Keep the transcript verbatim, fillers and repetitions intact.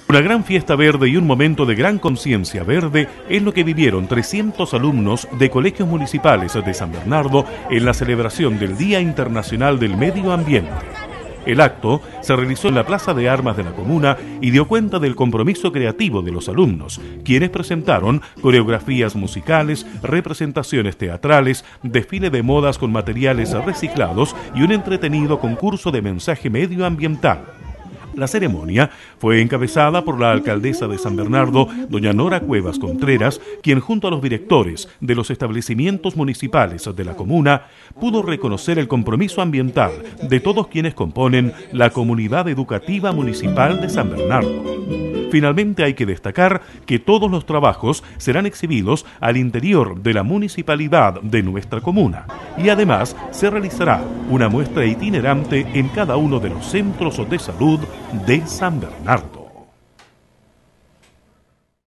Una gran fiesta verde y un momento de gran conciencia verde es lo que vivieron trescientos alumnos de colegios municipales de San Bernardo en la celebración del Día Internacional del Medio Ambiente. El acto se realizó en la Plaza de Armas de la comuna y dio cuenta del compromiso creativo de los alumnos, quienes presentaron coreografías musicales, representaciones teatrales, desfile de modas con materiales reciclados y un entretenido concurso de mensaje medioambiental. La ceremonia fue encabezada por la alcaldesa de San Bernardo, doña Nora Cuevas Contreras, quien junto a los directores de los establecimientos municipales de la comuna pudo reconocer el compromiso ambiental de todos quienes componen la comunidad educativa municipal de San Bernardo. Finalmente hay que destacar que todos los trabajos serán exhibidos al interior de la municipalidad de nuestra comuna y además se realizará una muestra itinerante en cada uno de los centros de salud de San Bernardo.